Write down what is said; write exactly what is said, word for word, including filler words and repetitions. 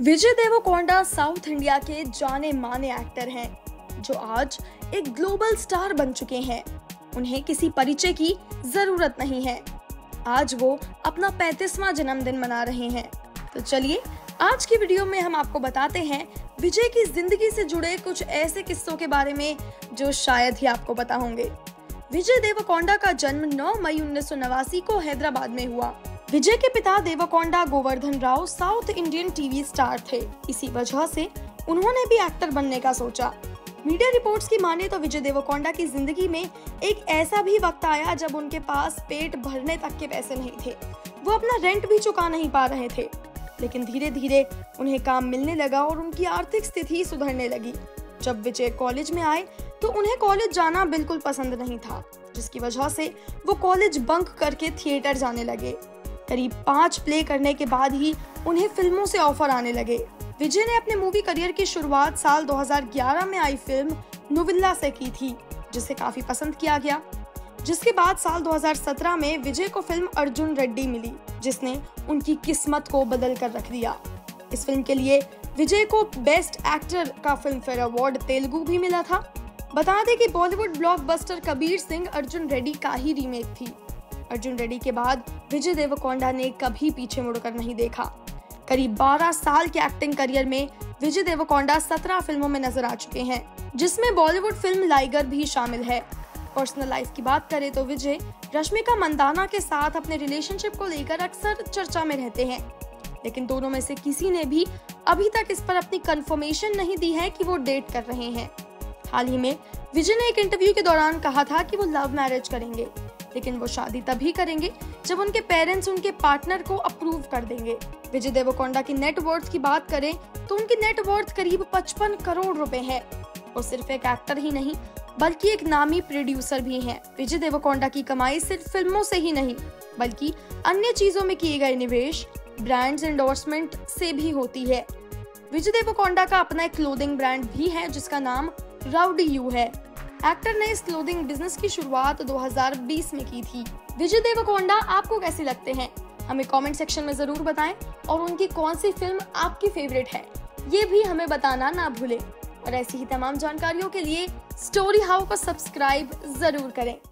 Vijay Deverakonda south India के जाने माने एक्टर हैं, जो आज एक ग्लोबल स्टार बन चुके हैं। उन्हें किसी परिचय की जरूरत नहीं है। आज वो अपना पैंतीसवां जन्मदिन मना रहे हैं। तो चलिए आज की वीडियो में हम आपको बताते हैं विजय की जिंदगी से जुड़े कुछ ऐसे किस्सों के बारे में जो शायद ही आपको पता होंगे। विजय देवरकोंडा का जन्म नौ मई उन्नीस सौ नवासी को हैदराबाद में हुआ। विजय के पिता Devarakonda Govardhan Rao south Indian TV star थे। इसी वजह से उन्होंने भी एक्टर बनने का सोचा। मीडिया रिपोर्ट्स की माने तो विजय देवरकोंडा की जिंदगी में एक ऐसा भी वक्त आया जब उनके पास पेट भरने तक के पैसे नहीं थे। वो अपना रेंट भी चुका नहीं पा रहे थे, लेकिन धीरे धीरे उन्हें काम मिलने लगा और उनकी आर्थिक स्थिति सुधरने लगी। जब विजय कॉलेज में आए तो उन्हें कॉलेज जाना बिल्कुल पसंद नहीं था, जिसकी वजह से वो कॉलेज बंक करके थिएटर जाने लगे। करीब पांच प्ले करने के बाद ही उन्हें फिल्मों से ऑफर आने लगे। विजय ने अपने मूवी करियर की शुरुआत साल दो हज़ार ग्यारह में आई फिल्म नुविल्ला से की थी, जिसे काफी पसंद किया गया। जिसके बाद साल दो हज़ार सत्रह में विजय को फिल्म अर्जुन रेड्डी मिली, जिसने उनकी किस्मत को बदल कर रख दिया। इस फिल्म के लिए विजय को बेस्ट एक्टर का फिल्म फेयर अवार्ड तेलुगु भी मिला था। बता दें कि बॉलीवुड ब्लॉकबस्टर कबीर सिंह अर्जुन रेड्डी का ही रीमेक थी। अर्जुन रेड्डी के बाद विजय देवरकोंडा ने कभी पीछे मुड़कर नहीं देखा। करीब बारह साल के एक्टिंग करियर में विजय देवरकोंडा सत्रह फिल्मों में नजर आ चुके हैं, जिसमें बॉलीवुड फिल्म लाइगर भी शामिल है। पर्सनल लाइफ की बात करें तो विजय रश्मिका मंदाना के साथ अपने रिलेशनशिप को लेकर अक्सर चर्चा में रहते हैं, लेकिन दोनों में से किसी ने भी अभी तक इस पर अपनी कंफर्मेशन नहीं दी है कि वो डेट कर रहे हैं। हाल ही में विजय ने एक इंटरव्यू के दौरान कहा था कि वो लव मैरिज करेंगे, लेकिन वो शादी तभी करेंगे जब उनके पेरेंट्स उनके पार्टनर को अप्रूव कर देंगे। विजय देवरकोंडा की नेटवर्थ की बात करें तो उनकी नेटवर्थ करीब पचपन करोड़ रुपए है। वो सिर्फ एक एक्टर ही नहीं बल्कि एक नामी प्रोड्यूसर भी हैं। विजय देवरकोंडा की कमाई सिर्फ फिल्मों से ही नहीं बल्कि अन्य चीजों में किए गए निवेश, ब्रांड्स एंडोर्समेंट से भी होती है। विजय देवरकोंडा का अपना एक क्लोथिंग ब्रांड भी है जिसका नाम राउडी यू है। एक्टर ने इस क्लोथिंग बिजनेस की शुरुआत दो हज़ार बीस में की थी। विजय देवरकोंडा आपको कैसे लगते हैं, हमें कमेंट सेक्शन में जरूर बताएं और उनकी कौन सी फिल्म आपकी फेवरेट है ये भी हमें बताना ना भूलें। और ऐसी ही तमाम जानकारियों के लिए स्टोरी हाउ को सब्सक्राइब जरूर करें।